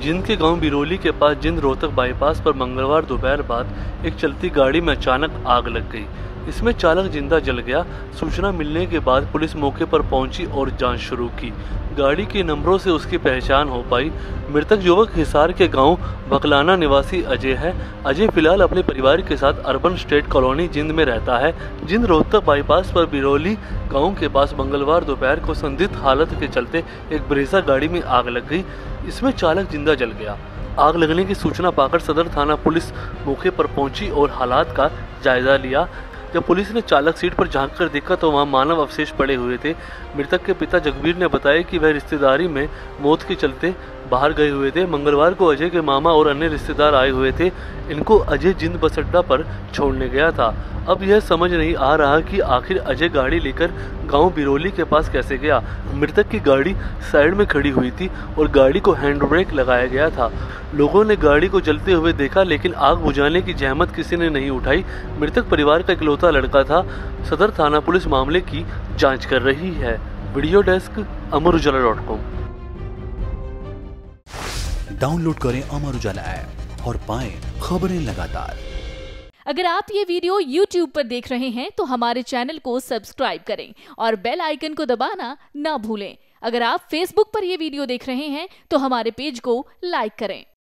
जिंद के गांव बिरोली के पास जिंद रोहतक बाईपास पर मंगलवार दोपहर बाद एक चलती गाड़ी में अचानक आग लग गई। इसमें चालक जिंदा जल गया। सूचना मिलने के बाद पुलिस मौके पर पहुंची और जांच शुरू की। गाड़ी के नंबरों से उसकी पहचान हो पाई। मृतक युवक हिसार के गांव बकलाना निवासी अजय है। अजय फिलहाल अपने परिवार के साथ अर्बन स्टेट कॉलोनी जिंद में रहता है। जिंद रोहतक बाईपास पर बिरोली गांव के पास मंगलवार दोपहर को संदिग्ध हालत के चलते एक ब्रेजा गाड़ी में आग लग गई। इसमें चालक जिंदा जल गया। आग लगने की सूचना पाकर सदर थाना पुलिस मौके पर पहुंची और हालात का जायजा लिया। जब पुलिस ने चालक सीट पर झांककर देखा तो वहां मानव अवशेष पड़े हुए थे। मृतक के पिता जगबीर ने बताया कि वह रिश्तेदारी में मौत के चलते बाहर गए हुए थे। मंगलवार को अजय के मामा और अन्य रिश्तेदार आए हुए थे। इनको अजय जिंद बस अड्डा पर छोड़ने गया था। अब यह समझ नहीं आ रहा कि आखिर अजय गाड़ी लेकर गांव बिरोली के पास कैसे गया। मृतक की गाड़ी साइड में खड़ी हुई थी और गाड़ी को हैंड ब्रेक लगाया गया था। लोगों ने गाड़ी को जलते हुए देखा, लेकिन आग बुझाने की जहमत किसी ने नहीं उठाई। मृतक परिवार का इकलौता लड़का था। सदर थाना पुलिस मामले की जांच कर रही है। Video desk अमरुजाला.com। डाउनलोड करें अमर उजाला ऐप और पाएं खबरें लगातार। अगर आप ये वीडियो YouTube पर देख रहे हैं तो हमारे चैनल को सब्सक्राइब करें और बेल आइकन को दबाना ना भूलें। अगर आप Facebook पर ये वीडियो देख रहे हैं तो हमारे पेज को लाइक करें।